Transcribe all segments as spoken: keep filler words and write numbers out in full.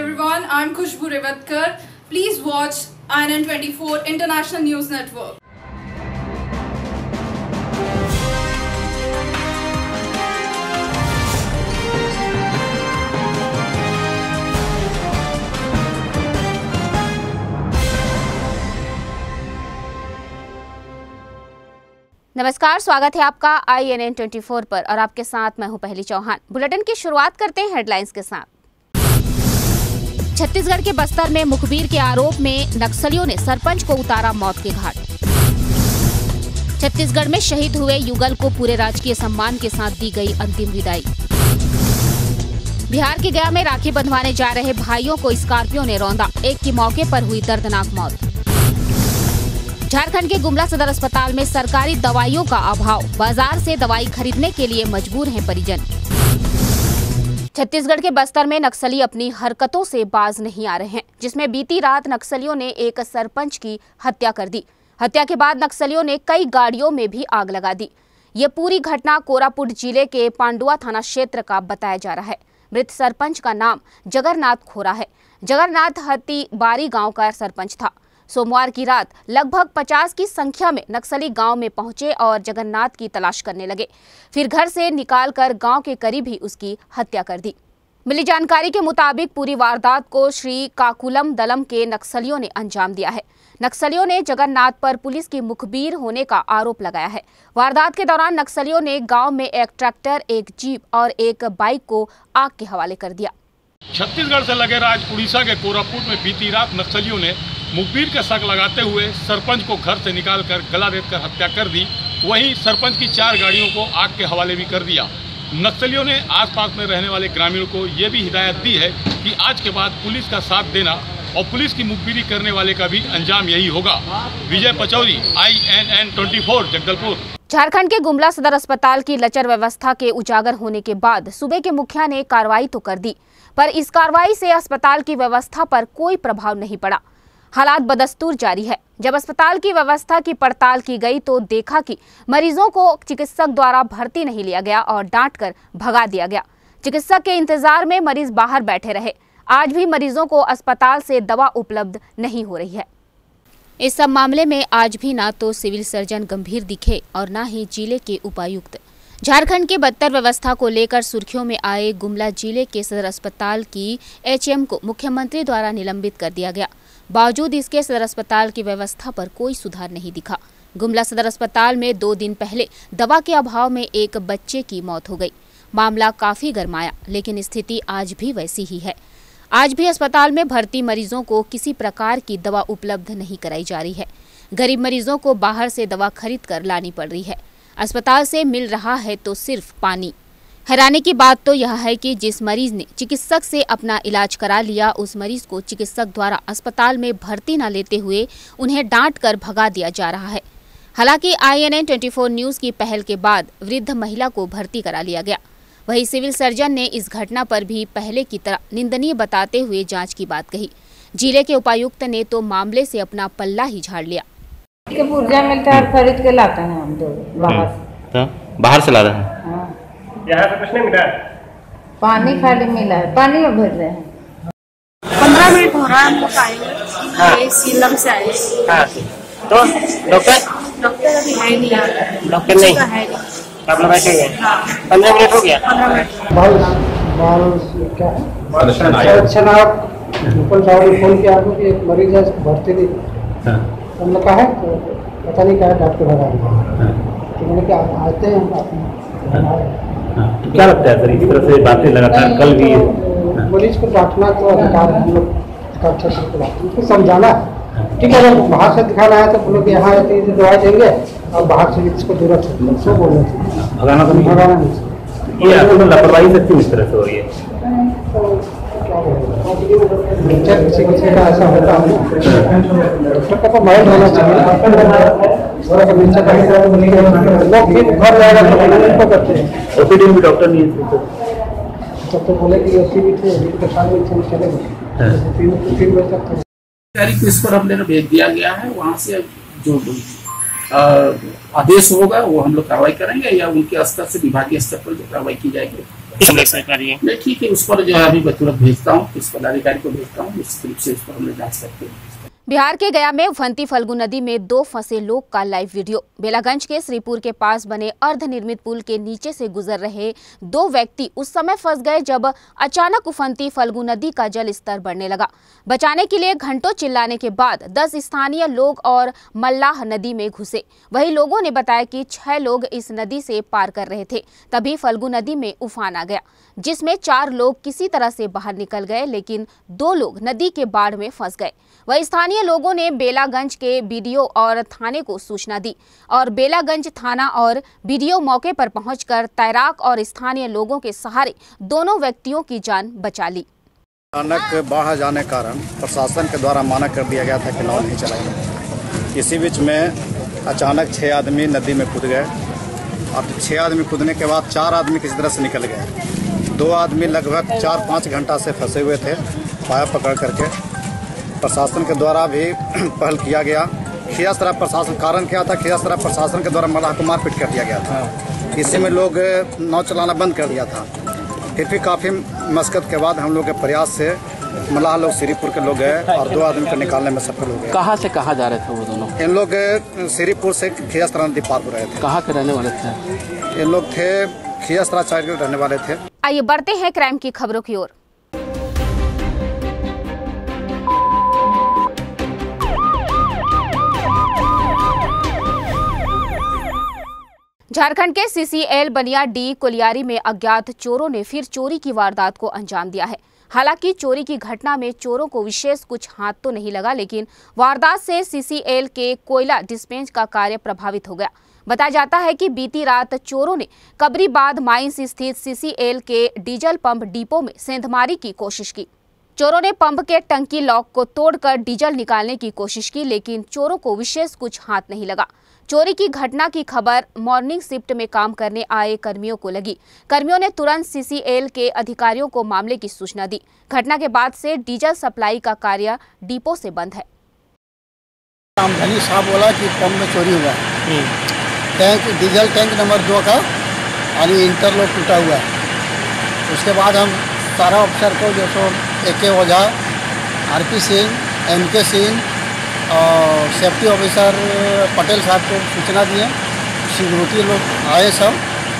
everyone, I'm Khushbu Revatkar. Please watch I N N twenty-four International News Network. नमस्कार, स्वागत है आपका I N N twenty four पर और आपके साथ मैं हूं पहली चौहान। बुलेटिन की शुरुआत करते हैं हेडलाइंस के साथ। छत्तीसगढ़ के बस्तर में मुखबिर के आरोप में नक्सलियों ने सरपंच को उतारा मौत के घाट। छत्तीसगढ़ में शहीद हुए युगल को पूरे राजकीय सम्मान के साथ दी गई अंतिम विदाई। बिहार के गया में राखी बंधवाने जा रहे भाइयों को स्कॉर्पियो ने रौंदा, एक की मौके पर हुई दर्दनाक मौत। झारखंड के गुमला सदर अस्पताल में सरकारी दवाइयों का अभाव, बाजार से दवाई खरीदने के लिए मजबूर हैं परिजन। छत्तीसगढ़ के बस्तर में नक्सली अपनी हरकतों से बाज नहीं आ रहे हैं, जिसमें बीती रात नक्सलियों ने एक सरपंच की हत्या कर दी। हत्या के बाद नक्सलियों ने कई गाड़ियों में भी आग लगा दी। ये पूरी घटना कोरापुट जिले के पांडुआ थाना क्षेत्र का बताया जा रहा है। मृत सरपंच का नाम जगरनाथ खोरा है। जगरनाथ हत्ती बारी गाँव का सरपंच था। सोमवार की रात लगभग पचास की संख्या में नक्सली गांव में पहुंचे और जगन्नाथ की तलाश करने लगे। फिर घर से निकालकर गांव के करीब ही उसकी हत्या कर दी। मिली जानकारी के मुताबिक पूरी वारदात को श्री काकुलम दलम के नक्सलियों ने अंजाम दिया है। नक्सलियों ने जगन्नाथ पर पुलिस की मुखबिर होने का आरोप लगाया है। वारदात के दौरान नक्सलियों ने गाँव में एक ट्रैक्टर, एक जीप और एक बाइक को आग के हवाले कर दिया। छत्तीसगढ़ से लगे राज्य उड़ीसा के कोरापुट में बीती रात नक्सलियों ने मुखबिर का शक लगाते हुए सरपंच को घर से निकालकर गला रेतकर हत्या कर दी। वहीं सरपंच की चार गाड़ियों को आग के हवाले भी कर दिया। नक्सलियों ने आसपास में रहने वाले ग्रामीणों को ये भी हिदायत दी है कि आज के बाद पुलिस का साथ देना और पुलिस की मुखबिरी करने वाले का भी अंजाम यही होगा। Vijay Pachauri, I N N twenty four, Jagdalpur. Jharkhand के गुमला सदर अस्पताल की लचर व्यवस्था के उजागर होने के बाद सूबे के मुखिया ने कार्रवाई तो कर दी, पर इस कार्रवाई से अस्पताल की व्यवस्था पर कोई प्रभाव नहीं पड़ा। हालात बदस्तूर जारी है। जब अस्पताल की व्यवस्था की पड़ताल की गई तो देखा कि मरीजों को चिकित्सक द्वारा भर्ती नहीं लिया गया और डांटकर भगा दिया गया। चिकित्सक के इंतजार में मरीज बाहर बैठे रहे। आज भी मरीजों को अस्पताल से दवा उपलब्ध नहीं हो रही है। इस सब मामले में आज भी ना तो सिविल सर्जन गंभीर दिखे और ना ही जिले के उपायुक्त। झारखंड के बदतर व्यवस्था को लेकर सुर्खियों में आए गुमला जिले के सदर अस्पताल की एच एम को मुख्यमंत्री द्वारा निलंबित कर दिया गया। बावजूद इसके सदर अस्पताल की व्यवस्था पर कोई सुधार नहीं दिखा। गुमला सदर अस्पताल में दो दिन पहले दवा के अभाव में एक बच्चे की मौत हो गई। मामला काफी गरमाया, लेकिन स्थिति आज भी वैसी ही है। आज भी अस्पताल में भर्ती मरीजों को किसी प्रकार की दवा उपलब्ध नहीं कराई जा रही है। गरीब मरीजों को बाहर से दवा खरीद कर लानी पड़ रही है। अस्पताल से मिल रहा है तो सिर्फ पानी। हैरानी की बात तो यह है कि जिस मरीज ने चिकित्सक से अपना इलाज करा लिया, उस मरीज को चिकित्सक द्वारा अस्पताल में भर्ती न लेते हुए उन्हें डांट कर भगा दिया जा रहा है। हालांकि I N N twenty four news की पहल के बाद वृद्ध महिला को भर्ती करा लिया गया। वहीं सिविल सर्जन ने इस घटना पर भी पहले की तरह निंदनीय बताते हुए जाँच की बात कही। जिले के उपायुक्त ने तो मामले से अपना पल्ला ही झाड़ लिया। के पुर्जा मिलता है, खरीद के लाते हैं हम तो बाहर से। बाहर से ला रहे हैं। हाँ। यहाँ से कुछ नहीं मिला है, पानी खाली मिला है, पानी में भर रहे हैं। पंद्रह मिनट हो रहा है हम लोग आए हुए, सीलम से आए। हाँ। तो डॉक्टर डॉक्टर अभी है नहीं यार, डॉक्टर नहीं है नहीं। आप लोग बैठे हुए हैं। पंद्रह मिनट हो गया। पंद्रह मिनट फोन किया आपको कि एक मरीज है भर्ती नहीं, हमने कहा तो पता नहीं क्या डॉक्टर भगा दिया। तो मैंने क्या आते हैं तो क्या लगता है सर, इस तरह से बातें लगातार कल भी मरीज को डांटना तो अधिकार हम लोग का अच्छा से उनको समझाना। ठीक है, अगर बाहर से दिखाना है तो हम लोग यहाँ आते हैं दवाई देंगे और बाहर से इसको जरूरत है उसको बोलना चाहिए, भगाना तो नहीं भगाना नहीं। ये आपको लापरवाही से क्यों इस तरह से हो रही है? किसी किसी का ऐसा होता है, डॉक्टर का तो माइंड होना चाहिए। लोग फिर घर जाएगा तो करते हैं। ओपीडी में डॉक्टर नहीं है तब तो बोले कि ओसी भी थे, चलेगा तीन बजे तक। इस पर हमने भेज दिया गया है। वहाँ से जो आदेश होगा वो हम लोग कार्रवाई करेंगे या उनके स्तर से विभागीय स्तर पर जो कार्रवाई की जाएगी। नहीं ठीक है, उस पर जो है अभी मैं तुरंत भेजता हूँ, इस पदाधिकारी को भेजता हूँ, निश्चित रूप से इस पर हम लोग जांच करते हैं। बिहार के गया में उफनती फल्गु नदी में दो फंसे लोग का लाइव वीडियो। बेलागंज के श्रीपुर के पास बने अर्धनिर्मित पुल के नीचे से गुजर रहे दो व्यक्ति उस समय फंस गए जब अचानक उफनती फल्गु नदी का जल स्तर बढ़ने लगा। बचाने के लिए घंटों चिल्लाने के बाद दस स्थानीय लोग और मल्लाह नदी में घुसे। वही लोगों ने बताया कि छह लोग इस नदी से पार कर रहे थे, तभी फल्गु नदी में उफान आ गया, जिसमें चार लोग किसी तरह से बाहर निकल गए, लेकिन दो लोग नदी के बाढ़ में फंस गए। वही स्थानीय लोगों ने बेलागंज के बीडीओ और थाने को सूचना दी और बेलागंज थाना और बीडीओ मौके पर पहुंचकर तैराक और स्थानीय लोगों के सहारे दोनों व्यक्तियों की जान बचा ली। अचानक बाढ़ जाने के कारण प्रशासन के द्वारा माना कर दिया गया था कि नाव नहीं चलाएंगे। इसी बीच में अचानक छह आदमी नदी में कूद गए। अब छह आदमी कूदने के बाद चार आदमी किसी तरह से निकल गए। दो आदमी लगभग चार पाँच घंटा से फंसे हुए थे पाया पकड़ करके। प्रशासन के द्वारा भी पहल किया गया। खियासरा प्रशासन कारण क्या था, खियासरा प्रशासन के द्वारा मलाह को मारपीट कर दिया गया था। इसी में लोग नाव चलाना बंद कर दिया था। फिर भी काफ़ी मशक्कत के बाद हम लोग के प्रयास से मलाह लोग श्रीपुर के लोग गए और दो आदमी को निकालने में सफल हो गए। कहाँ से कहाँ जा रहे थे वो दोनों? इन लोग श्रीपुर से खियासरा नदी पार हो रहे थे। कहाँ के रहने वाले थे? इन लोग थे खियासरा साइड के रहने वाले थे। आइए बढ़ते हैं क्राइम की खबरों की ओर। झारखंड के सीसीएल बनियाडी कोलियारी में अज्ञात चोरों ने फिर चोरी की वारदात को अंजाम दिया है। हालांकि चोरी की घटना में चोरों को विशेष कुछ हाथ तो नहीं लगा, लेकिन वारदात से सीसीएल के कोयला डिस्पेंस का कार्य प्रभावित हो गया। बताया जाता है कि बीती रात चोरों ने कबरीबाद माइंस स्थित सीसीएल के डीजल पंप डिपो में सेंधमारी की कोशिश की। चोरों ने पंप के टंकी लॉक को तोड़कर डीजल निकालने की कोशिश की, लेकिन चोरों को विशेष कुछ हाथ नहीं लगा। चोरी की घटना की खबर मॉर्निंग शिफ्ट में काम करने आए कर्मियों को लगी। कर्मियों ने तुरंत सीसीएल के अधिकारियों को मामले की सूचना दी। घटना के बाद से डीजल सप्लाई का कार्य डिपो से बंद है। रामधनी साहब बोला कि पंप में चोरी हुआ है। टैंक डीजल टैंक नंबर दो का यानी इंटरलॉक टूटा हुआ है। उसके बाद हम सारा अफसर को जो सो ए के ओझा, आरपी सिंह, एम के सिंह और सेफ्टी ऑफिसर पटेल साहब को सूचना दिए। सिक्योरिटी लोग आए, सब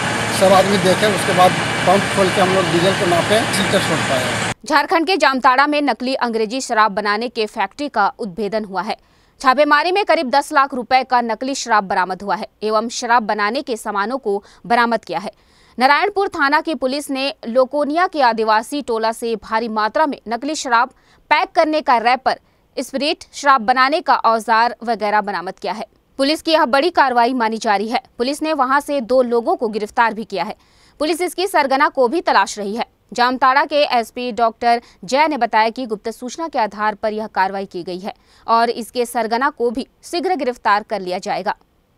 सब आदमी देखे। उसके बाद पंप खोल के हम लोग डीजल को नापे, सीटर छोड़ पाए। झारखंड के जामताड़ा में नकली अंग्रेजी शराब बनाने के फैक्ट्री का उद्भेदन हुआ है। छापेमारी में करीब दस लाख रुपए का नकली शराब बरामद हुआ है एवं शराब बनाने के सामानों को बरामद किया है। नारायणपुर थाना की पुलिस ने लोकोनिया के आदिवासी टोला से भारी मात्रा में नकली शराब पैक करने का रैपर, स्पिरिट, शराब बनाने का औजार वगैरह बरामद किया है। पुलिस की यह बड़ी कार्रवाई मानी जा रही है। पुलिस ने वहां से दो लोगों को गिरफ्तार भी किया है। पुलिस इसकी सरगना को भी तलाश रही है। जामताड़ा के एसपी डॉक्टर जय ने बताया कि गुप्त सूचना के आधार पर यह कार्रवाई की गई है और इसके सरगना को भी शीघ्र गिरफ्तार कर लिया जाएगा।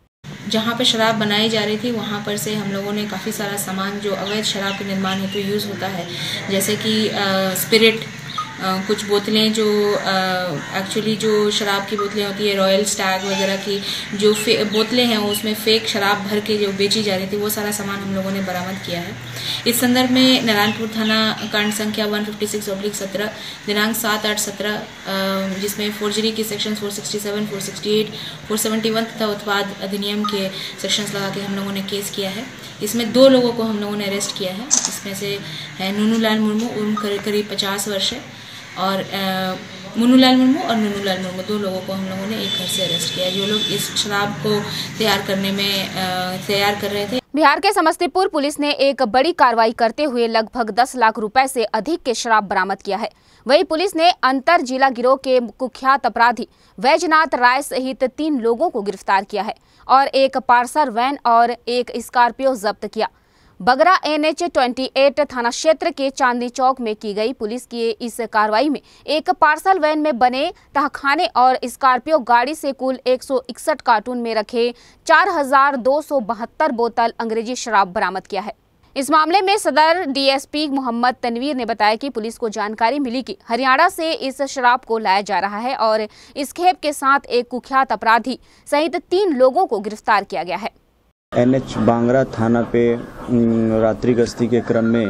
जहाँ पे शराब बनाई जा रही थी वहाँ पर से हम लोगों ने काफ़ी सारा सामान जो अवैध शराब के निर्माण हेतु तो यूज़ होता है, जैसे कि स्पिरिट, Uh, कुछ बोतलें जो एक्चुअली uh, जो शराब की बोतलें होती है, रॉयल स्टैग वगैरह की जो बोतलें हैं उसमें फेक शराब भर के जो बेची जा रही थी, वो सारा सामान हम लोगों ने बरामद किया है। इस संदर्भ में नारायणपुर थाना कांड संख्या एक सौ छप्पन ऑब्लिक सत्रह दिनांक सात आठ सत्रह जिसमें फोर्जरी की सेक्शन चार सौ सड़सठ, चार सौ अड़सठ, चार सौ इकहत्तर तथा उत्पाद अधिनियम के सेक्शंस लगा के हम लोगों ने केस किया है। इसमें दो लोगों को हम लोगों ने अरेस्ट किया है। इसमें से है नूनूलाल मुर्मू, उम्र करीब पचास वर्ष है, और मुन्नूलाल मुर्मू और नूनूलाल मुर्मू दो लोगों को हम लोगों ने एक घर से अरेस्ट किया, जो लोग इस शराब को तैयार करने में तैयार कर रहे थे। बिहार के समस्तीपुर पुलिस ने एक बड़ी कार्रवाई करते हुए लगभग दस लाख रुपए से अधिक के शराब बरामद किया है। वहीं पुलिस ने अंतर जिला गिरोह के कुख्यात अपराधी वैजनाथ राय सहित तीन लोगों को गिरफ्तार किया है और एक पार्सल वैन और एक स्कॉर्पियो जब्त किया। बगरा एन एच अट्ठाईस थाना क्षेत्र के चांदनी चौक में की गई पुलिस की इस कार्रवाई में एक पार्सल वैन में बने तहखाने और स्कॉर्पियो गाड़ी से कुल एक सौ इकसठ कार्टून में रखे चार हजार दो सौ बहत्तर बोतल अंग्रेजी शराब बरामद किया है। इस मामले में सदर डीएसपी मोहम्मद तनवीर ने बताया कि पुलिस को जानकारी मिली कि हरियाणा से इस शराब को लाया जा रहा है और इस खेप के साथ एक कुख्यात अपराधी सहित तीन लोगों को गिरफ्तार किया गया है। एन एच बांगरा थाना पे रात्रि गश्ती के क्रम में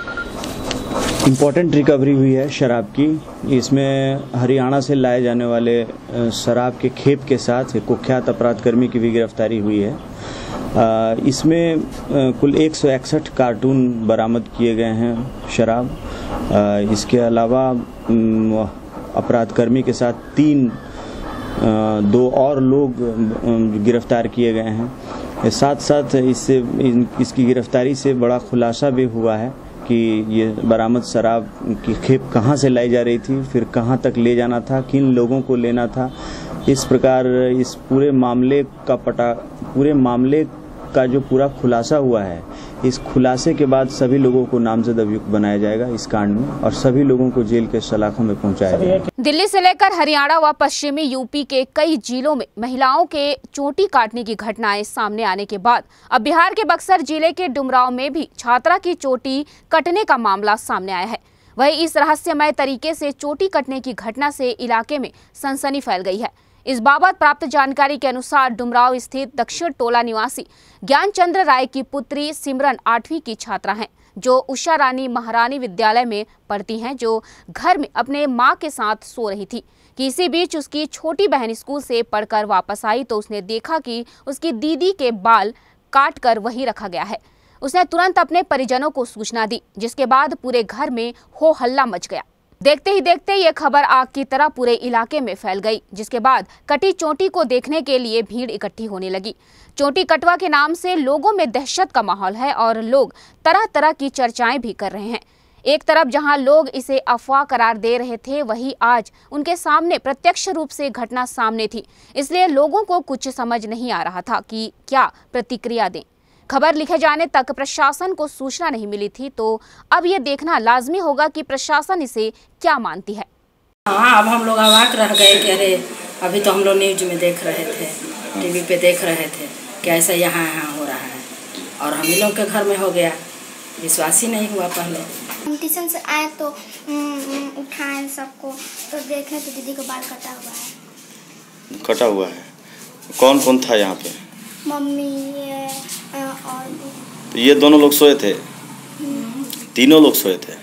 इम्पोर्टेंट रिकवरी हुई है शराब की। इसमें हरियाणा से लाए जाने वाले शराब के खेप के साथ कुख्यात अपराधकर्मी की भी गिरफ्तारी हुई है। इसमें कुल एक सौ इकसठ कार्टून बरामद किए गए हैं शराब। इसके अलावा अपराधकर्मी के साथ तीन दो और लोग गिरफ्तार किए गए हैं। साथ साथ इससे इसकी गिरफ्तारी से बड़ा खुलासा भी हुआ है कि ये बरामद शराब की खेप कहाँ से लाई जा रही थी, फिर कहाँ तक ले जाना था, किन लोगों को लेना था। इस प्रकार इस पूरे मामले का पटा पूरे मामले का जो पूरा खुलासा हुआ है, इस खुलासे के बाद सभी लोगों को नामजद अभियुक्त बनाया जाएगा इस कांड में और सभी लोगों को जेल के सलाखों में पहुंचाया जाएगा। दिल्ली से लेकर हरियाणा व पश्चिमी यूपी के कई जिलों में महिलाओं के चोटी काटने की घटनाएं सामने आने के बाद अब बिहार के बक्सर जिले के डुमरांव में भी छात्रा की चोटी कटने का मामला सामने आया है। वहीं इस रहस्यमय तरीके से चोटी कटने की घटना से इलाके में सनसनी फैल गई है। इस बाबत प्राप्त जानकारी के अनुसार डुमरांव स्थित दक्षिण टोला निवासी ज्ञानचंद्र राय की पुत्री सिमरन आठवीं की छात्रा हैं, जो उषा रानी महारानी विद्यालय में पढ़ती हैं, जो घर में अपने मां के साथ सो रही थी कि इसी बीच उसकी छोटी बहन स्कूल से पढ़कर वापस आई तो उसने देखा कि उसकी दीदी के बाल काट कर वहीं रखा गया है। उसने तुरंत अपने परिजनों को सूचना दी, जिसके बाद पूरे घर में हो हल्ला मच गया। देखते ही देखते ये खबर आग की तरह पूरे इलाके में फैल गई, जिसके बाद कटी चोटी को देखने के लिए भीड़ इकट्ठी होने लगी। चोटी कटवा के नाम से लोगों में दहशत का माहौल है और लोग तरह तरह की चर्चाएं भी कर रहे हैं। एक तरफ जहां लोग इसे अफवाह करार दे रहे थे, वहीं आज उनके सामने प्रत्यक्ष रूप से घटना सामने थी, इसलिए लोगों को कुछ समझ नहीं आ रहा था कि क्या प्रतिक्रिया दें। खबर लिखे जाने तक प्रशासन को सूचना नहीं मिली थी, तो अब ये देखना लाजमी होगा कि प्रशासन इसे क्या मानती है। हाँ, अब हम लोग अवाक रह गए कि अरे अभी तो हम लोग न्यूज में देख रहे थे, टीवी पे देख रहे थे कि ऐसा यहाँ यहाँ हो रहा है और हम ही लोग के घर में हो गया। विश्वास ही नहीं हुआ। पहले हम ट्यूशन से आए तो उठाए सबको, तो देखे तो दीदी का बाल कटा हुआ है। कटा हुआ है? कौन कौन था यहाँ पे? मम्मी ये और तो ये दोनों लोग सोए थे? तीनों लोग सोए थे?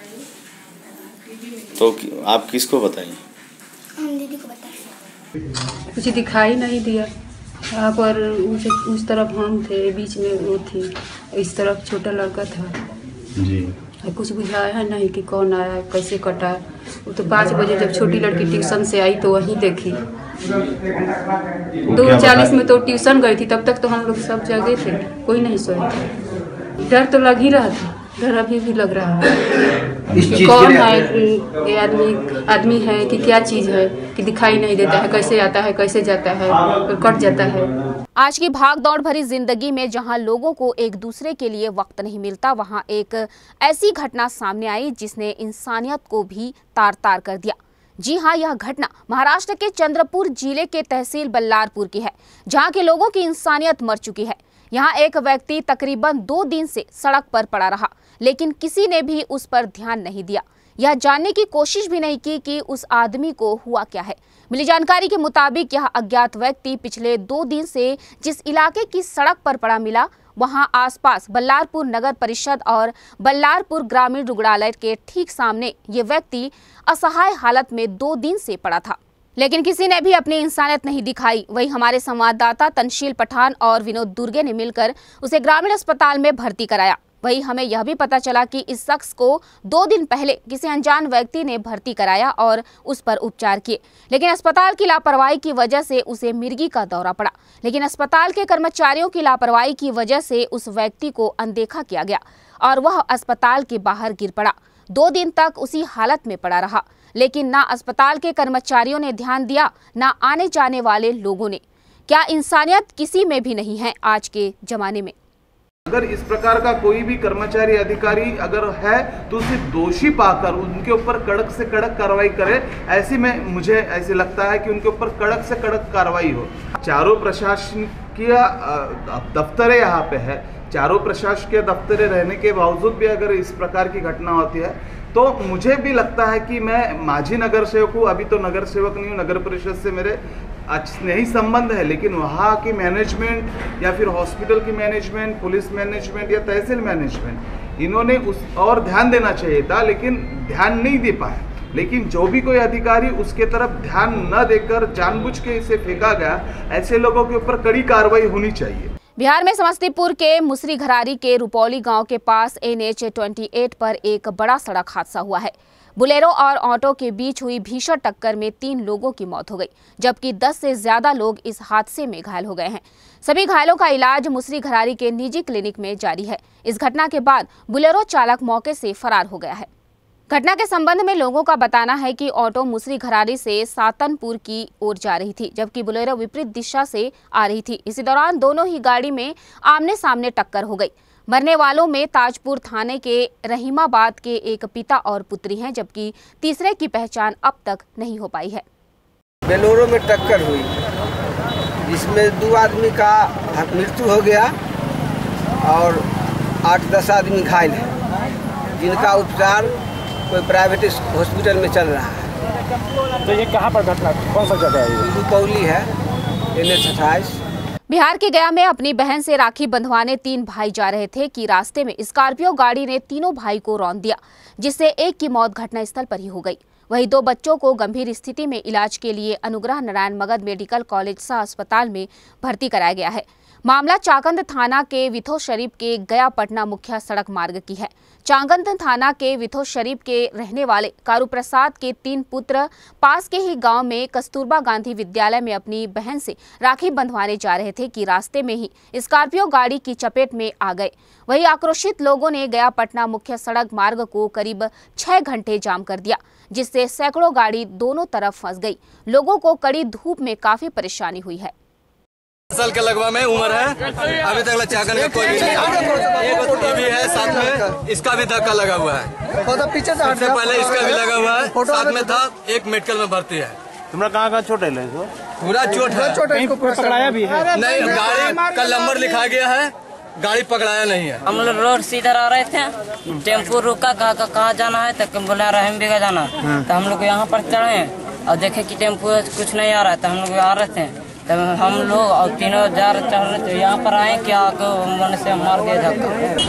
तो आप किसको बताइए? हम दीदी को बताए। कुछ दिखाई नहीं दिया। यहाँ पर उस, उस तरफ हम थे, बीच में वो थी, इस तरफ छोटा लड़का था जी। कुछ बुझाया नहीं कि कौन आया, कैसे कटा। वो तो पाँच बजे जब छोटी लड़की ट्यूशन से आई तो वहीं देखी। दो चालीस में तो ट्यूशन गई थी, तब तक तो हम लोग सब जगह थे, कोई नहीं सोए थे। डर तो लग ही रहा था, डर अभी भी लग रहा है कि कौन है, ये आदमी आदमी है कि क्या चीज़ है कि दिखाई नहीं देता है, कैसे आता है कैसे जाता है, कट जाता है। आज की भाग दौड़ भरी जिंदगी में जहां लोगों को एक दूसरे के लिए वक्त नहीं मिलता, वहां एक ऐसी घटना सामने आई जिसने इंसानियत को भी तार तार कर दिया। जी हां, यह घटना महाराष्ट्र के चंद्रपुर जिले के तहसील बल्लारपुर की है, जहां के लोगों की इंसानियत मर चुकी है। यहाँ एक व्यक्ति तकरीबन दो दिन से सड़क पर पड़ा रहा, लेकिन किसी ने भी उस पर ध्यान नहीं दिया, यह जानने की कोशिश भी नहीं की कि उस आदमी को हुआ क्या है। मिली जानकारी के मुताबिक यह अज्ञात व्यक्ति पिछले दो दिन से जिस इलाके की सड़क पर पड़ा मिला, वहां आसपास बल्लारपुर नगर परिषद और बल्लारपुर ग्रामीण रुग्णालय के ठीक सामने ये व्यक्ति असहाय हालत में दो दिन से पड़ा था, लेकिन किसी ने भी अपनी इंसानियत नहीं दिखाई। वहीं हमारे संवाददाता तंशील पठान और विनोद दुर्गे ने मिलकर उसे ग्रामीण अस्पताल में भर्ती कराया। वहीं हमें यह भी पता चला कि इस शख्स को दो दिन पहले किसी अनजान व्यक्ति ने भर्ती कराया और उस पर उपचार किए, लेकिन अस्पताल की लापरवाही की वजह से उसे मिर्गी का दौरा पड़ा। लेकिन अस्पताल के कर्मचारियों की लापरवाही की वजह से उस व्यक्ति को अनदेखा किया गया और वह अस्पताल के बाहर गिर पड़ा। दो दिन तक उसी हालत में पड़ा रहा, लेकिन ना अस्पताल के कर्मचारियों ने ध्यान दिया, ना आने जाने वाले लोगों ने। क्या इंसानियत किसी में भी नहीं है आज के जमाने में? अगर इस प्रकार का कोई भी कर्मचारी अधिकारी अगर है तो उसे दोषी पाकर उनके ऊपर कड़क से कड़क कार्रवाई करे। ऐसी में मुझे ऐसे लगता है कि उनके ऊपर कड़क से कड़क कार्रवाई हो। चारों प्रशासकीय दफ्तरें यहाँ पे है, चारों प्रशासकीय दफ्तरें रहने के बावजूद भी अगर इस प्रकार की घटना होती है तो मुझे भी लगता है कि मैं माझी नगर सेवक हूँ, अभी तो नगर सेवक नहीं हूँ, नगर परिषद से मेरे स्नेही संबंध है, लेकिन वहाँ की मैनेजमेंट या फिर हॉस्पिटल की मैनेजमेंट, पुलिस मैनेजमेंट या तहसील मैनेजमेंट, इन्होंने उस और ध्यान देना चाहिए था, लेकिन ध्यान नहीं दे पाए। लेकिन जो भी कोई अधिकारी उसके तरफ ध्यान न देकर जानबूझ के इसे फेंका गया, ऐसे लोगों के ऊपर कड़ी कार्रवाई होनी चाहिए। बिहार में समस्तीपुर के मुसरी घरारी के रुपौली गांव के पास एन एच अट्ठाईस पर एक बड़ा सड़क हादसा हुआ है। बुलेरो और ऑटो के बीच हुई भीषण टक्कर में तीन लोगों की मौत हो गई, जबकि दस से ज्यादा लोग इस हादसे में घायल हो गए हैं। सभी घायलों का इलाज मुसरी घरारी के निजी क्लिनिक में जारी है। इस घटना के बाद बुलेरो चालक मौके से फरार हो गया है। घटना के संबंध में लोगों का बताना है कि ऑटो मुसरी घरारी से सातनपुर की ओर जा रही थी, जबकि बुलेरो विपरीत दिशा से आ रही थी। इसी दौरान दोनों ही गाड़ी में आमने सामने टक्कर हो गई। मरने वालों में ताजपुर थाने के रहीमाबाद के एक पिता और पुत्री हैं, जबकि तीसरे की पहचान अब तक नहीं हो पाई है। बेलोरो में टक्कर हुई, जिसमें दो आदमी का मृत्यु हो गया और आठ दस आदमी घायल हैं, जिनका उपचार कोई प्राइवेट हॉस्पिटल में चल रहा है। तो ये कहाँ पर घटना, कौन सा जगह है? रुपौली है, एन एच अट्ठाईस। बिहार के गया में अपनी बहन से राखी बंधवाने तीन भाई जा रहे थे कि रास्ते में स्कॉर्पियो गाड़ी ने तीनों भाई को रौंद दिया, जिससे एक की मौत घटनास्थल पर ही हो गई। वहीं दो बच्चों को गंभीर स्थिति में इलाज के लिए अनुग्रह नारायण मगध मेडिकल कॉलेज सह अस्पताल में भर्ती कराया गया है। मामला चाकंद थाना के विथो शरीफ के गया पटना मुख्य सड़क मार्ग की है। चाकंद थाना के विथो शरीफ के रहने वाले कारू प्रसाद के तीन पुत्र पास के ही गांव में कस्तूरबा गांधी विद्यालय में अपनी बहन से राखी बंधवाने जा रहे थे कि रास्ते में ही स्कॉर्पियो गाड़ी की चपेट में आ गए। वहीं आक्रोशित लोगों ने गया पटना मुख्य सड़क मार्ग को करीब छह घंटे जाम कर दिया, जिससे सैकड़ों गाड़ी दोनों तरफ फंस गई। लोगों को कड़ी धूप में काफी परेशानी हुई है। साल के लगवा में उम्र है, अभी तक चाकन का कोई भी नहीं भी है, साथ में इसका भी धक्का लगा हुआ है। पीछे से पहले इसका भी लगा हुआ है, साथ में था, एक मेडिकल में भर्ती है। तुम्हारा कहाँ कहाँ चोट है? पूरा चोट है, पकड़ाया भी है? नहीं, गाड़ी का नंबर लिखा गया है, गाड़ी पकड़ाया नहीं है। हम लोग रोड से इधर आ रहे थे, टेम्पो रुका, कहा कहाँ जाना है, तो बोला रहीम बेगा जाना। तो हम लोग यहाँ पर चढ़े और देखे कि टेम्पो कुछ नहीं आ रहा है, तो हम लोग आ रहे थे। तब हम लोग और तीनों जा रहे चढ़ रहे थे, यहाँ पर आए क्या मन से मार गए धक्का।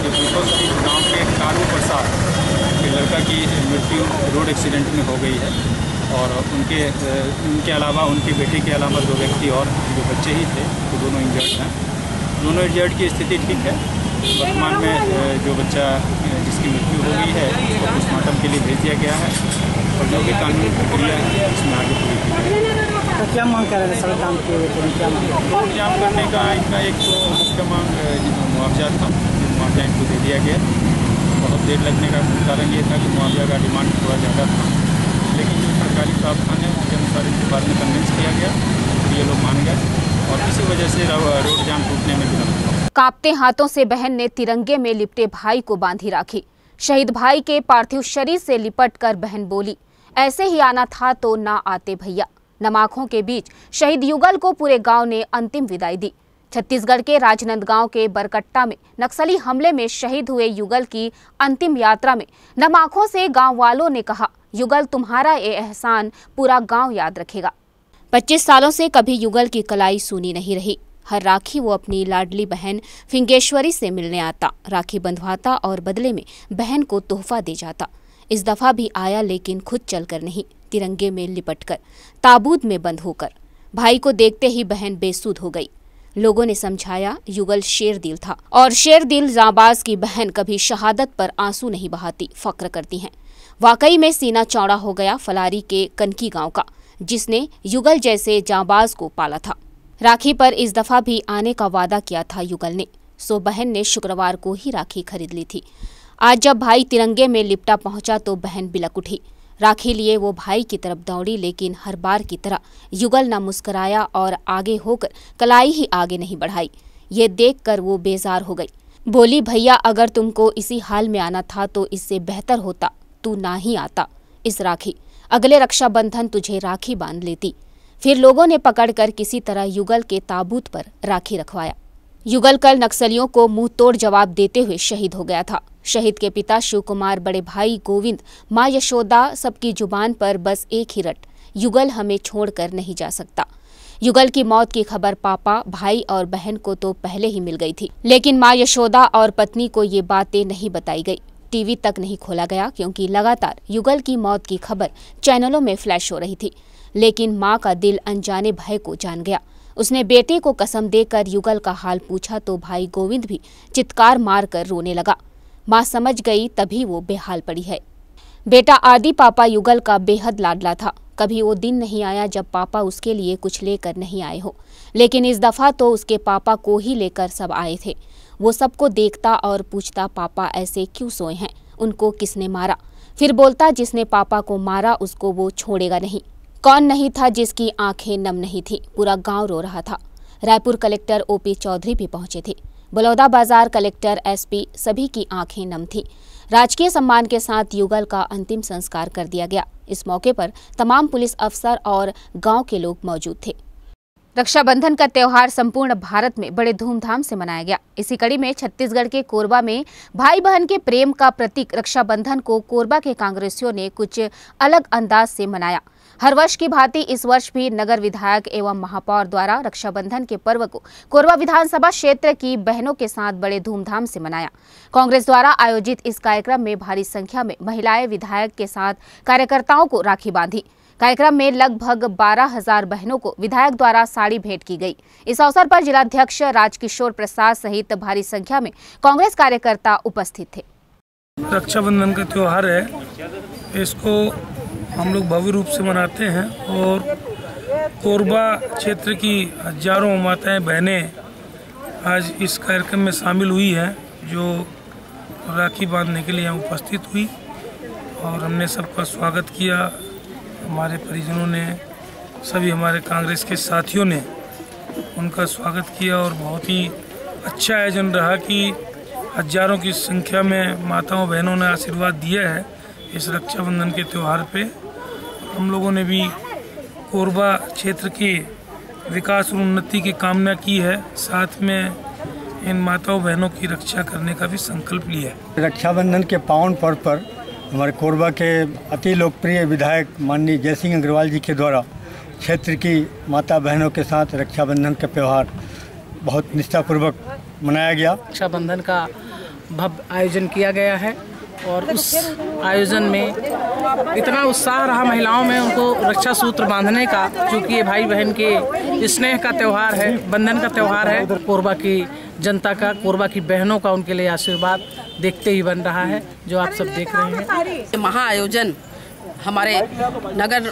गाँव के कारू प्रसाद के लड़का की मृत्यु रोड एक्सीडेंट में हो गई है और उनके उनके अलावा उनके बेटे के अलावा दो व्यक्ति और जो बच्चे ही थे, तो दोनों इंजर्ड हैं। दोनों इंजर्ड की स्थिति ठीक है। वर्तमान में जो बच्चा जिसकी मृत्यु हो गई है उसको पोस्टमार्टम के लिए भेज दिया गया है और जो भी कानूनी प्रक्रिया है उसमें आगे पूरी की जाएगी। तो क्या मांग कर रहे हैं सड़क जाम के? क्या मांग रोड जाम करने का इनका एक तो मुख्य मांग मुआवजा था, जो मुआवजा इनको दे दिया गया। बहुत देर लगने का कारण ये था कि मुआवजा का डिमांड थोड़ा ज़्यादा था, लेकिन जो सरकारी प्रावधान है उसके अनुसार इनके बाद में कन्विंस किया गया और ये लोग मान गए और इसी वजह से रोड जाम टूटने में विलम्ब हुआ। कांपते हाथों से बहन ने तिरंगे में लिपटे भाई को बांधी राखी। शहीद भाई के पार्थिव शरीर से लिपटकर बहन बोली, ऐसे ही आना था तो ना आते भैया। नम के बीच शहीद युगल को पूरे गांव ने अंतिम विदाई दी। छत्तीसगढ़ के राजनांदगांव के बरकट्टा में नक्सली हमले में शहीद हुए युगल की अंतिम यात्रा में नम आंखों से गांव वालों ने कहा, युगल तुम्हारा ये एहसान पूरा गांव याद रखेगा। पच्चीस सालों से कभी युगल की कलाई सूनी नहीं रही। हर राखी वो अपनी लाडली बहन फिंगेश्वरी से मिलने आता, राखी बंधवाता और बदले में बहन को तोहफा दे जाता। इस दफा भी आया, लेकिन खुद चलकर नहीं, तिरंगे में लिपटकर, ताबूत में बंद होकर। भाई को देखते ही बहन बेसुध हो गई। लोगों ने समझाया युगल शेर दिल था और शेर दिल जाबाज की बहन कभी शहादत पर आंसू नहीं बहाती, फक्र करती हैं। वाकई में सीना चौड़ा हो गया फलारी के कनकी गांव का, जिसने युगल जैसे जाबाज को पाला था। राखी पर इस दफा भी आने का वादा किया था युगल ने, सो बहन ने शुक्रवार को ही राखी खरीद ली थी। आज जब भाई तिरंगे में लिपटा पहुंचा तो बहन बिलक उठी। राखी लिए वो भाई की तरफ दौड़ी, लेकिन हर बार की तरह युगल न मुस्कुराया और आगे होकर कलाई ही आगे नहीं बढ़ाई। ये देखकर वो बेजार हो गई। बोली, भैया अगर तुमको इसी हाल में आना था तो इससे बेहतर होता तू ना ही आता। इस राखी अगले रक्षाबंधन तुझे राखी बांध लेती। फिर लोगों ने पकड़कर किसी तरह युगल के ताबूत पर राखी रखवाया। युगल कल नक्सलियों को मुंह तोड़ जवाब देते हुए शहीद हो गया था। शहीद के पिता शिव कुमार, बड़े भाई गोविंद, माँ यशोदा, सबकी जुबान पर बस एक ही रट, युगल हमें छोड़कर नहीं जा सकता। युगल की मौत की खबर पापा, भाई और बहन को तो पहले ही मिल गई थी, लेकिन मां यशोदा और पत्नी को ये बातें नहीं बताई गई। टीवी तक नहीं खोला गया क्योंकि लगातार युगल की मौत की खबर चैनलों में फ्लैश हो रही थी। लेकिन मां का दिल अनजाने भय को जान गया। उसने बेटे को कसम देकर युगल का हाल पूछा तो भाई गोविंद भी चित्कार मारकर रोने लगा। मां समझ गई तभी वो बेहाल पड़ी है। बेटा आदि पापा युगल का बेहद लाडला था। कभी वो दिन नहीं आया जब पापा उसके लिए कुछ लेकर नहीं आए हो, लेकिन इस दफा तो उसके पापा को ही लेकर सब आए थे। वो सबको देखता और पूछता, पापा ऐसे क्यों सोए हैं, उनको किसने मारा? फिर बोलता, जिसने पापा को मारा उसको वो छोड़ेगा नहीं। कौन नहीं था जिसकी आंखें नम नहीं थी? पूरा गांव रो रहा था। रायपुर कलेक्टर ओपी चौधरी भी पहुंचे थे। बलौदा बाजार कलेक्टर, एसपी सभी की आंखें नम थी। राजकीय सम्मान के साथ युगल का अंतिम संस्कार कर दिया गया। इस मौके पर तमाम पुलिस अफसर और गांव के लोग मौजूद थे। रक्षाबंधन का त्योहार संपूर्ण भारत में बड़े धूमधाम से मनाया गया। इसी कड़ी में छत्तीसगढ़ के कोरबा में भाई बहन के प्रेम का प्रतीक रक्षाबंधन को कोरबा के कांग्रेसियों ने कुछ अलग अंदाज से मनाया। हर वर्ष की भांति इस वर्ष भी नगर विधायक एवं महापौर द्वारा रक्षाबंधन के पर्व को कोरबा विधानसभा क्षेत्र की बहनों के साथ बड़े धूमधाम से मनाया। कांग्रेस द्वारा आयोजित इस कार्यक्रम में भारी संख्या में महिलाएं विधायक के साथ कार्यकर्ताओं को राखी बांधी। कार्यक्रम में लगभग बारह हजार बहनों को विधायक द्वारा साड़ी भेंट की गई। इस अवसर पर जिलाध्यक्ष राजकिशोर प्रसाद सहित भारी संख्या में कांग्रेस कार्यकर्ता उपस्थित थे। रक्षाबंधन का त्योहार है, इसको हम लोग भव्य रूप से मनाते हैं और कोरबा क्षेत्र की हजारों माताएं बहनें आज इस कार्यक्रम में शामिल हुई हैं, जो राखी बांधने के लिए यहाँ उपस्थित हुई और हमने सबका स्वागत किया। हमारे परिजनों ने, सभी हमारे कांग्रेस के साथियों ने उनका स्वागत किया और बहुत ही अच्छा आयोजन रहा कि हजारों की संख्या में माताओं बहनों ने आशीर्वाद दिया है इस रक्षाबंधन के त्यौहार पे। हम लोगों ने भी कोरबा क्षेत्र के विकास और उन्नति की कामना की है, साथ में इन माताओं बहनों की रक्षा करने का भी संकल्प लिया है। रक्षाबंधन के पावन पर्व पर हमारे कोरबा के अति लोकप्रिय विधायक माननीय जयसिंह अग्रवाल जी के द्वारा क्षेत्र की माता बहनों के साथ रक्षाबंधन का त्यौहार बहुत निष्ठापूर्वक मनाया गया। रक्षाबंधन का भव्य आयोजन किया गया है और उस आयोजन में इतना उत्साह रहा महिलाओं में उनको रक्षा सूत्र बांधने का, क्योंकि ये भाई बहन के स्नेह का त्यौहार है, बंधन का त्यौहार है। कोरबा की जनता का, कोरबा की बहनों का उनके लिए आशीर्वाद देखते ही बन रहा है, जो आप सब देख रहे हैं। महा आयोजन हमारे नगर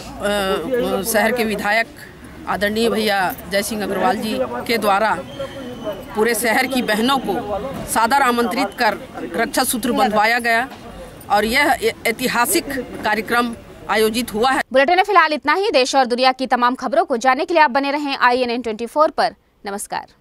शहर के विधायक आदरणीय भैया जयसिंह अग्रवाल जी के द्वारा पूरे शहर की बहनों को सादर आमंत्रित कर रक्षा सूत्र बंधवाया गया और यह ऐतिहासिक कार्यक्रम आयोजित हुआ है। बुलेटिन में फिलहाल इतना ही। देश और दुनिया की तमाम खबरों को जानने के लिए आप बने रहें I N N twenty four पर। नमस्कार।